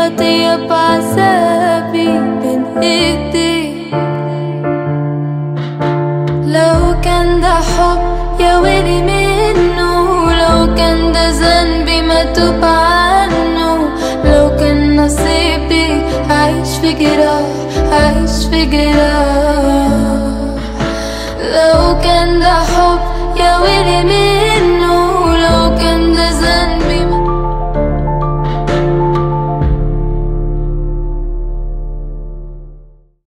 خطية بعذابي بين ايدي. لو كان ده حب يا ويلي منه، لو كان ده ذنبي ما توب عنه، لو كان نصيبي عايش في جراح، عايش في جراح.